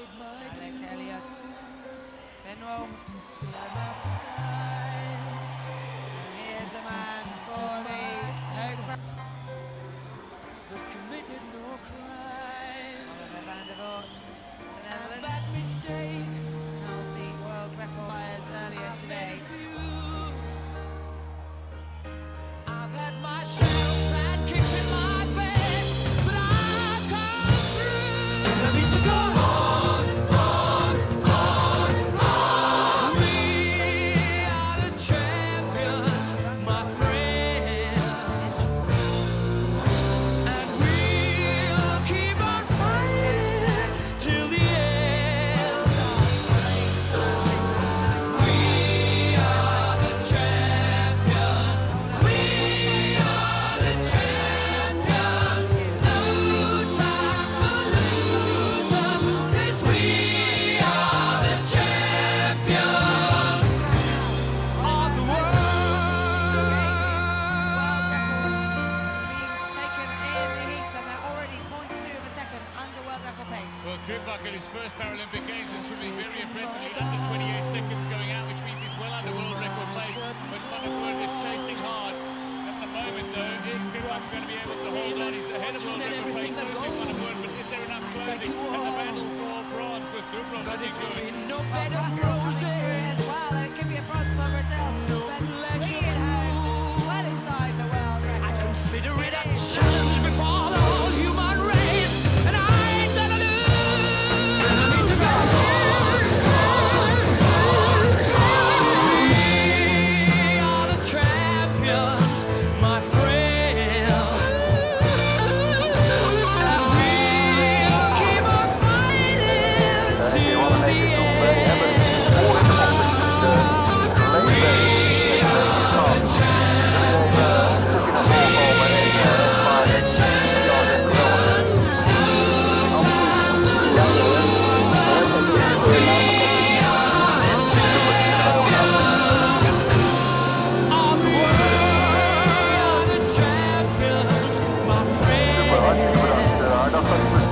Alec Elliott, Benwell. Here's a man for the Hope. Committed no crime. Oliver van der Voort, the Netherlands. Bad mistakes. Held the world record fires earlier today. I've had my shadows and kicks in my face, but I've come through. I need to go on. We are the champions, my friends, and we'll keep on fighting till the end. We are the champions. We are the champions. No time for losers, 'cause we are the champions of the Taken in the heat, and they're already 0.2 of a second under world record pace. Well, Krivak at his first Paralympic Games is swimming very impressively under 28 seconds going out, which means he's well under world record pace. But Van der Voort is chasing hard. At the moment, though, is Krivak going to be able to hold on? He's ahead of world record pace, so is Van der Voort. But is there enough closing? And the battle for bronze with Dubrovnik looking good. no better frozen. Well, it could be a bronze for Brazil. But we at home, well inside the world record. Consider it a challenge before the whole human race, and I ain't gonna lose. I need to go We are the champions, my friends, and we'll keep on fighting till the end. Champions, my friend.